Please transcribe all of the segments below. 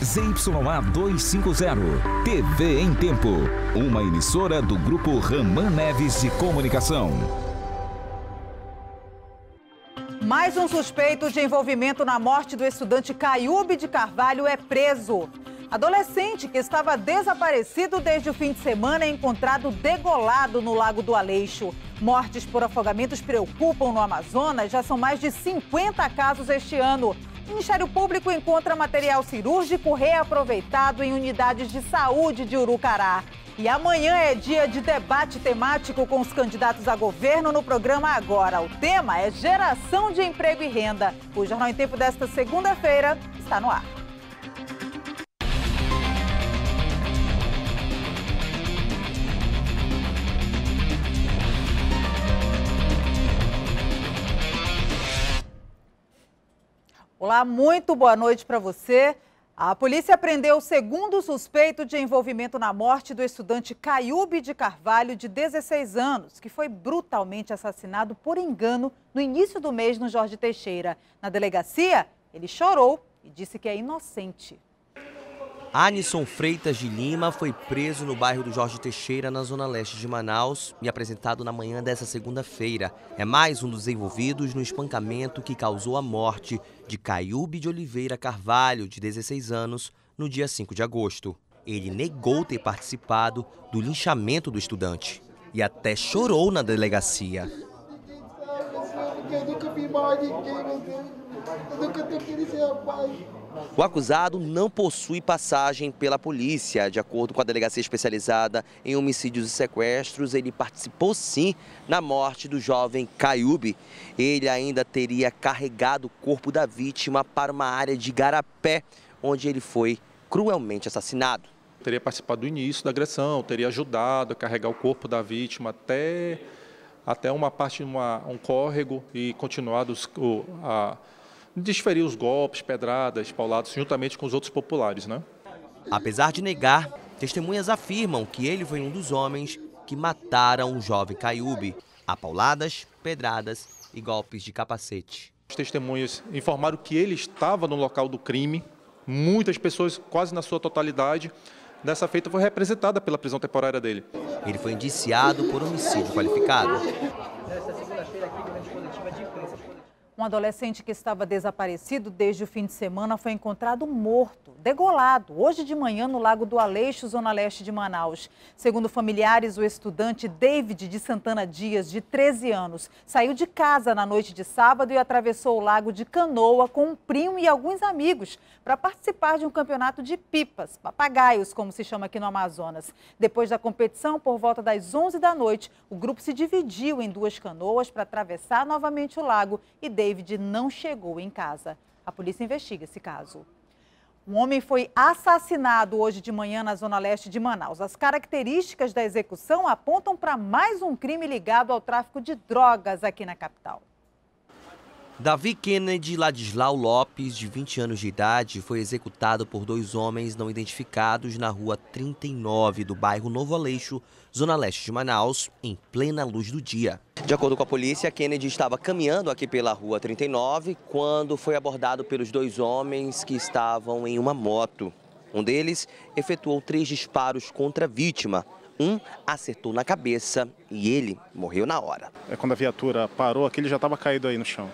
ZYA 250, TV em Tempo. Uma emissora do Grupo Raman Neves de Comunicação. Mais um suspeito de envolvimento na morte do estudante Caiúbe de Carvalho é preso. Adolescente que estava desaparecido desde o fim de semana é encontrado degolado no Lago do Aleixo. Mortes por afogamentos preocupam no Amazonas, já são mais de 50 casos este ano. O Ministério Público encontra material cirúrgico reaproveitado em unidades de saúde de Urucará. E amanhã é dia de debate temático com os candidatos a governo no programa Agora. O tema é geração de emprego e renda. O Jornal em Tempo desta segunda-feira está no ar. Olá, muito boa noite para você. A polícia prendeu o segundo suspeito de envolvimento na morte do estudante Caiúbe de Carvalho, de 16 anos, que foi brutalmente assassinado por engano no início do mês no Jorge Teixeira. Na delegacia, ele chorou e disse que é inocente. Anisson Freitas de Lima foi preso no bairro do Jorge Teixeira, na zona leste de Manaus, e apresentado na manhã dessa segunda-feira. É mais um dos envolvidos no espancamento que causou a morte de Caiúbe de Oliveira Carvalho, de 16 anos, no dia 5 de agosto. Ele negou ter participado do linchamento do estudante e até chorou na delegacia. Eu nunca vi mal a ninguém, eu nunca queria ser rapaz. O acusado não possui passagem pela polícia. De acordo com a Delegacia Especializada em Homicídios e Sequestros, ele participou sim na morte do jovem Caiúbe. Ele ainda teria carregado o corpo da vítima para uma área de Igarapé, onde ele foi cruelmente assassinado. Teria participado do início da agressão, teria ajudado a carregar o corpo da vítima até uma parte, um córrego e continuado desferir os golpes, pedradas, pauladas, juntamente com os outros populares, né? Apesar de negar, testemunhas afirmam que ele foi um dos homens que mataram o jovem Caiúbe. Há pauladas, pedradas e golpes de capacete. Os testemunhas informaram que ele estava no local do crime. Muitas pessoas, quase na sua totalidade, dessa feita foi representada pela prisão temporária dele. Ele foi indiciado por homicídio qualificado. Um adolescente que estava desaparecido desde o fim de semana foi encontrado morto, degolado, hoje de manhã no Lago do Aleixo, zona leste de Manaus. Segundo familiares, o estudante David de Santana Dias, de 13 anos, saiu de casa na noite de sábado e atravessou o lago de canoa com um primo e alguns amigos para participar de um campeonato de pipas, papagaios, como se chama aqui no Amazonas. Depois da competição, por volta das 11 da noite, o grupo se dividiu em duas canoas para atravessar novamente o lago e David não chegou em casa. A polícia investiga esse caso. Um homem foi assassinado hoje de manhã na zona leste de Manaus. As características da execução apontam para mais um crime ligado ao tráfico de drogas aqui na capital. Davi Kennedy Ladislau Lopes, de 20 anos de idade, foi executado por dois homens não identificados na rua 39 do bairro Novo Aleixo, zona leste de Manaus, em plena luz do dia. De acordo com a polícia, Kennedy estava caminhando aqui pela rua 39 quando foi abordado pelos dois homens que estavam em uma moto. Um deles efetuou 3 disparos contra a vítima. Um acertou na cabeça e ele morreu na hora. Quando a viatura parou, aquele já estava caído aí no chão.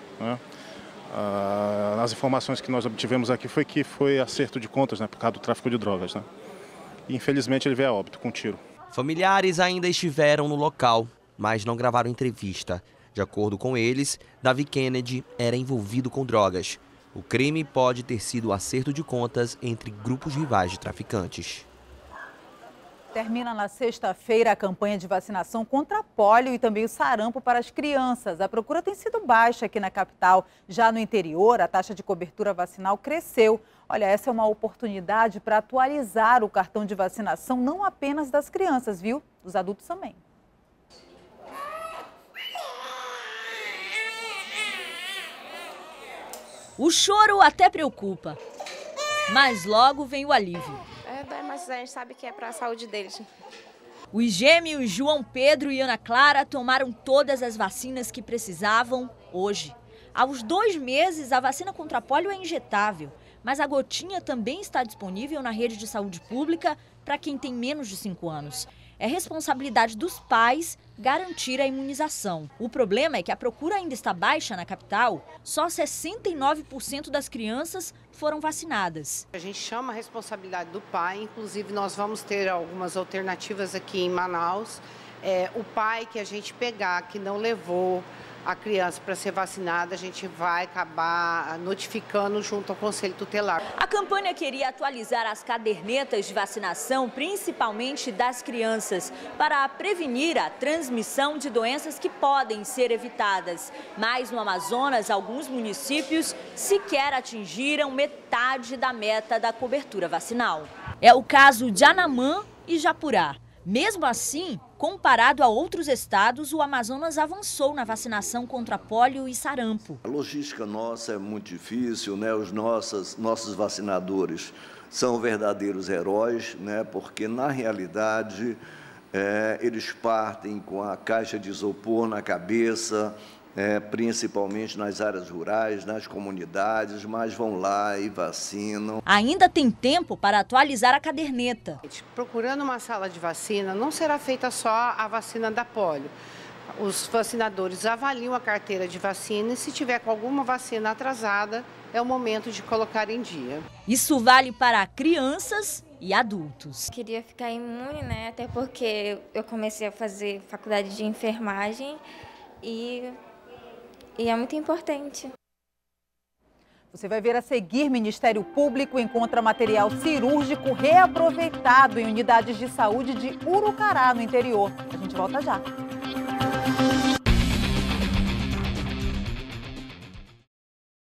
As informações que nós obtivemos aqui foi que foi acerto de contas, por causa do tráfico de drogas. E, infelizmente ele veio a óbito com um tiro. Familiares ainda estiveram no local, mas não gravaram entrevista. De acordo com eles, Davi Kennedy era envolvido com drogas. O crime pode ter sido acerto de contas entre grupos rivais de traficantes. Termina na sexta-feira a campanha de vacinação contra a pólio e também o sarampo para as crianças. A procura tem sido baixa aqui na capital. Já no interior, a taxa de cobertura vacinal cresceu. Olha, essa é uma oportunidade para atualizar o cartão de vacinação, não apenas das crianças, viu? Dos adultos também. O choro até preocupa, mas logo vem o alívio. Dói, mas a gente sabe que é para a saúde deles. Os gêmeos João Pedro e Ana Clara tomaram todas as vacinas que precisavam hoje. Aos 2 meses, a vacina contra a pólio é injetável. mas a gotinha também está disponível na rede de saúde pública para quem tem menos de 5 anos. É responsabilidade dos pais garantir a imunização. O problema é que a procura ainda está baixa na capital. Só 69% das crianças foram vacinadas. A gente chama a responsabilidade do pai, inclusive nós vamos ter algumas alternativas aqui em Manaus. O pai que a gente pegar, que não levou a criança para ser vacinada, a gente vai acabar notificando junto ao Conselho Tutelar. A campanha queria atualizar as cadernetas de vacinação, principalmente das crianças, para prevenir a transmissão de doenças que podem ser evitadas. Mas no Amazonas, alguns municípios sequer atingiram metade da meta da cobertura vacinal. É o caso de Anamã e Japurá. Mesmo assim, comparado a outros estados, o Amazonas avançou na vacinação contra pólio e sarampo. A logística nossa é muito difícil, né? Os nossos vacinadores são verdadeiros heróis, né? Porque, na realidade, eles partem com a caixa de isopor na cabeça, principalmente nas áreas rurais, nas comunidades, mas vão lá e vacinam. Ainda tem tempo para atualizar a caderneta. Procurando uma sala de vacina, não será feita só a vacina da pólio. Os vacinadores avaliam a carteira de vacina e, se tiver com alguma vacina atrasada, é o momento de colocar em dia. Isso vale para crianças e adultos. Queria ficar imune, né? Até porque eu comecei a fazer faculdade de enfermagem e é muito importante. Você vai ver a seguir: Ministério Público encontra material cirúrgico reaproveitado em unidades de saúde de Urucará, no interior. A gente volta já.